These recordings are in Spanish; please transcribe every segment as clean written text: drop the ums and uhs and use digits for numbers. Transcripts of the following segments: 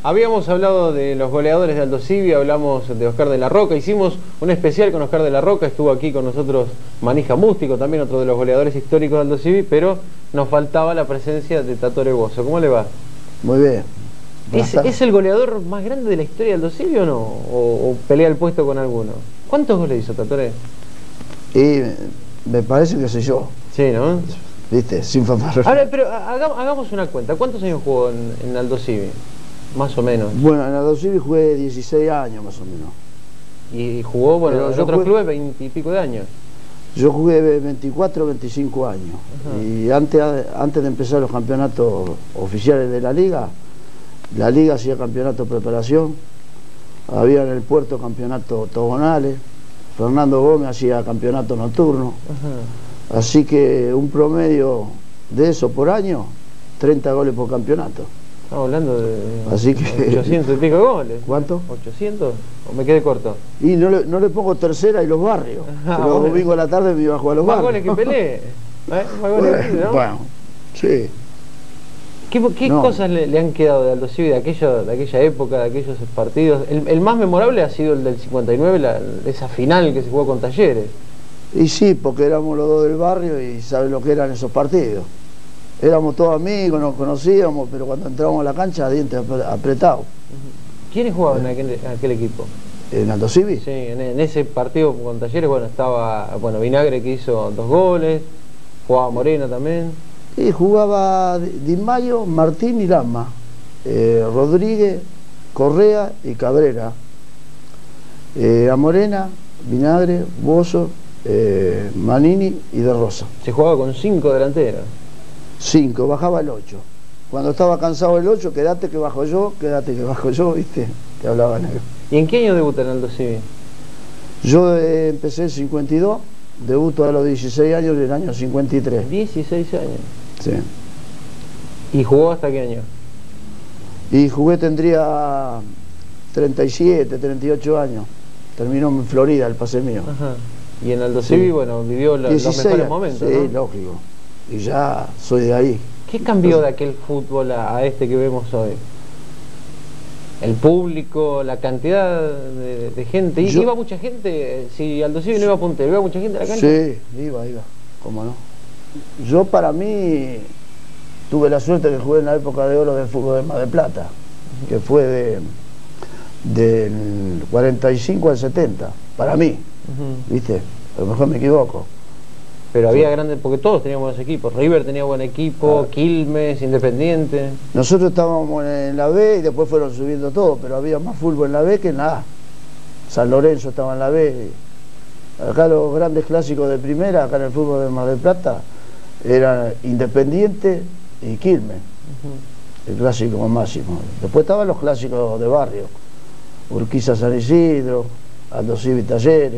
Habíamos hablado de los goleadores de Aldo Civi, hablamos de Oscar de la Roca, hicimos un especial con Oscar de la Roca, estuvo aquí con nosotros Manija Mústico, también otro de los goleadores históricos de Aldo Civi, pero nos faltaba la presencia de Tatoré Bozo. ¿Cómo le va? Muy bien. ¿Es el goleador más grande de la historia de Aldo Civi o no? ¿O pelea el puesto con alguno? ¿Cuántos goles hizo Tatoré? Y me parece que soy yo. Sí, ¿no? ¿Viste? Sin fanfarrones. Ahora, pero hagamos una cuenta. ¿Cuántos años jugó en Aldo Civi? Más o menos. Bueno, en Aldo Civi jugué 16 años más o menos. Y jugó, bueno, en otros clubes 20 y pico de años. Yo jugué 24, 25 años. Ajá. Y antes de empezar los campeonatos oficiales de la liga hacía campeonato de preparación. Había en el puerto campeonato octogonales. Fernando Gómez hacía campeonato nocturno. Ajá. Así que un promedio de eso por año, 30 goles por campeonato. Estamos hablando de así que 800 y pico goles. ¿Cuánto? ¿800? ¿O me quedé corto? Y no le pongo tercera y los barrios. Los domingos a la tarde me iba a jugar a los barrios. Más goles que Pelé. Más goles que ¿no? Bueno, sí. ¿Qué cosas le han quedado de Aldo Civi de aquella época, de aquellos partidos? El más memorable ha sido el del 59, esa final que se jugó con Talleres. Y sí, porque éramos los dos del barrio y sabes lo que eran esos partidos. Éramos todos amigos, nos conocíamos, pero cuando entramos a la cancha, dientes apretados. ¿Quiénes jugaban en aquel equipo? ¿En Aldo Civi? Sí, en ese partido con Talleres, bueno, estaba Vinagre, que hizo 2 goles, jugaba Morena también. Y jugaba Di Maio, Martín y Lama, Rodríguez, Correa y Cabrera. A Morena, Vinagre, Bozo, Manini y De Rosa. Se jugaba con 5 delanteros. 5, bajaba el 8. Cuando estaba cansado el 8, quédate que bajo yo, ¿viste? Que hablaban ellos. ¿Y en qué año debuta en Aldo Civi? Yo empecé en 52, debuto a los 16 años y el año 53. 16 años. Sí. ¿Y jugó hasta qué año? Y jugué, tendría 37, 38 años. Terminó en Florida el pase mío. Ajá. Y en Aldo Civi, bueno, vivió los mejores momentos, sí, ¿no? Lógico. Y ya soy de ahí. ¿Qué cambió de aquel fútbol a este que vemos hoy? El público, la cantidad de gente. ¿Iba mucha gente? Si Aldo Civi no iba a puntero, ¿iba mucha gente a la cancha? Sí, iba. ¿Cómo no? Yo, para mí, tuve la suerte de jugar en la época de oro del fútbol de Mar del Plata, que fue del 45 al 70, para mí, ¿viste? A lo mejor me equivoco. Pero había grandes, porque todos teníamos buenos equipos. River tenía buen equipo, Quilmes, Independiente. Nosotros estábamos en la B y después fueron subiendo todo, pero había más fútbol en la B que en la A. San Lorenzo estaba en la B. Acá los grandes clásicos de primera, acá en el fútbol de Mar del Plata, eran Independiente y Quilmes. El clásico máximo. Después estaban los clásicos de barrio. Urquiza, San Isidro, Aldo Civi, Talleres.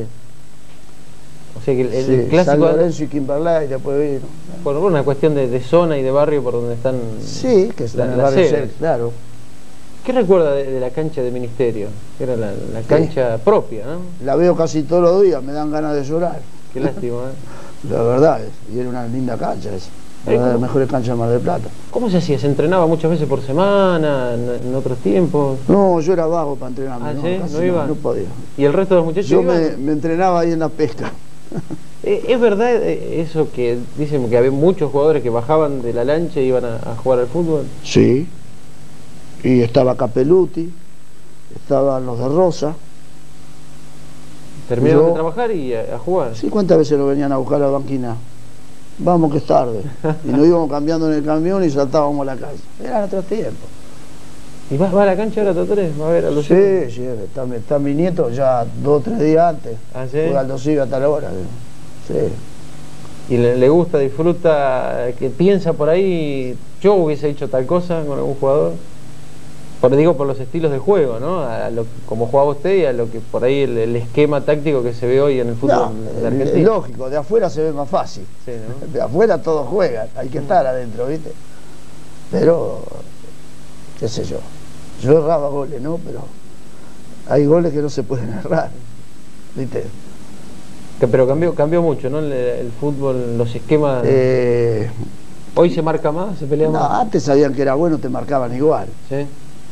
O sea que el clásico San Lorenzo y Kimberley, después vino. Por una cuestión de zona y de barrio por donde están. Sí, que están en el barrio cerca, claro. ¿Qué recuerda de la cancha de Ministerio? Que era la cancha propia, ¿no? La veo casi todos los días, me dan ganas de llorar. Qué lástima, ¿eh? La verdad, y era una linda cancha esa. Una de las mejores canchas de Mar del Plata. ¿Cómo se hacía? ¿Se entrenaba muchas veces por semana, en otros tiempos? No, yo era vago para entrenarme. ¿Sí? ¿No iba? No podía. ¿Y el resto de los muchachos yo iban? me entrenaba ahí en la pesca. ¿Es verdad eso que dicen que había muchos jugadores que bajaban de la lancha y iban a jugar al fútbol? Sí. Y estaba Capeluti, estaban los de Rosa. ¿Terminaron de trabajar y a jugar? Sí, ¿cuántas veces lo venían a buscar a la banquina? Vamos que es tarde. Y nos íbamos cambiando en el camión y saltábamos a la calle. Eran otros tiempos. ¿Y va a la cancha ahora, Tatoré? ¿Va a ver a los Sí, está mi nieto ya 2 o 3 días antes. ¿Ah, sí? Juega Aldo Civi hasta la hora. Sí. ¿Y le gusta, disfruta, que piensa por ahí, yo hubiese hecho tal cosa con algún jugador? Digo, por los estilos de juego, ¿no? Como jugaba usted y a lo que por ahí el esquema táctico que se ve hoy en el fútbol de Argentina. Es lógico, de afuera se ve más fácil. Sí, ¿no? De afuera todos juegan, hay que estar adentro, ¿viste? Pero, qué sé yo. Yo erraba goles, ¿no? Pero hay goles que no se pueden errar, ¿viste? Pero cambió mucho, ¿no? El fútbol, los esquemas. ¿Hoy se marca más, se pelea más? No, antes sabían que era bueno, te marcaban igual. ¿Sí?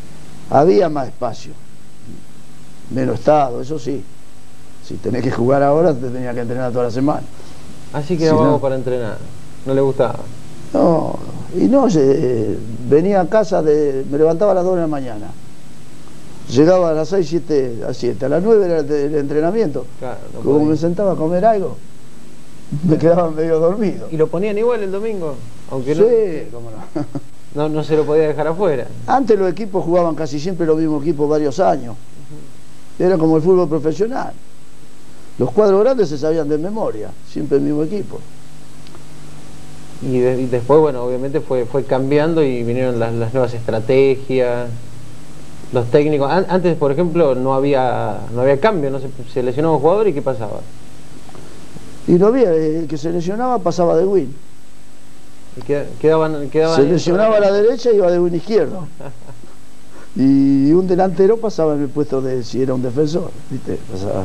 Había más espacio, menos estado, eso sí. Si tenés que jugar ahora, te tenía que entrenar toda la semana. Así que era vago para entrenar, no le gustaba. No, y no, venía a casa, me levantaba a las 2 de la mañana. Llegaba a las 6, 7, a 7. A las 9 era el entrenamiento. Claro, no como podía. Me sentaba a comer algo, me quedaba medio dormido. ¿Y lo ponían igual el domingo? Aunque sí, cómo no. No se lo podía dejar afuera. Antes los equipos jugaban casi siempre los mismos equipos varios años. Era como el fútbol profesional. Los cuadros grandes se sabían de memoria, siempre el mismo equipo. Y después, bueno, obviamente fue cambiando y vinieron las nuevas estrategias, los técnicos. Antes, por ejemplo, no había cambio, no se lesionaba un jugador y ¿qué pasaba? Y no había, el que se lesionaba pasaba de win. Y quedaban se lesionaba a la derecha y iba de win izquierdo. Y un delantero pasaba en el puesto de si era un defensor, ¿viste? Pasaba.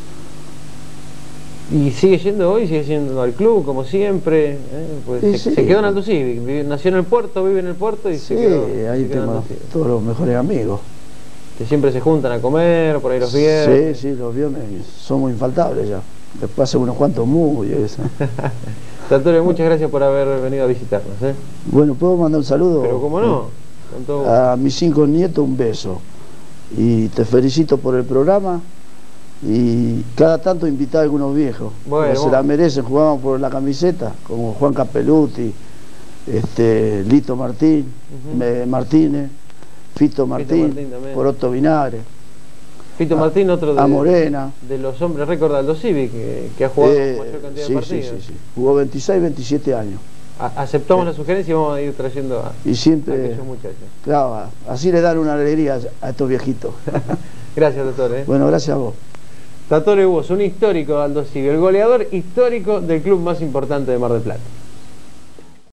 Y sigue yendo hoy, sigue yendo al club, como siempre. Pues se quedó en Aldo Civi, nació en el puerto, vive en el puerto y se quedó. Sí, ahí tengo todos los mejores amigos. Que siempre se juntan a comer, por ahí los viernes. Sí, los viernes somos infaltables ya. Después hace unos cuantos muy eso. Tatore, muchas gracias por haber venido a visitarnos. Bueno, ¿puedo mandar un saludo? Pero cómo no. A mis 5 nietos un beso. Y te felicito por el programa. Y cada tanto invitar a algunos viejos, bueno, se la merecen, jugaban por la camiseta, como Juan Capeluti, Lito Martín, Martínez, Fito Martín por Otto Vinagre. Fito Martín, otro de los hombres récord de Aldo Civi, que ha jugado mayor cantidad de partidos. Sí. Jugó 26, 27 años. Aceptamos la sugerencia y vamos a ir trayendo a aquellos muchachos. Claro, así le dan una alegría a estos viejitos. Gracias, doctor. Bueno, gracias a vos. Tatore Bos, un histórico de Aldo Civi, el goleador histórico del club más importante de Mar del Plata.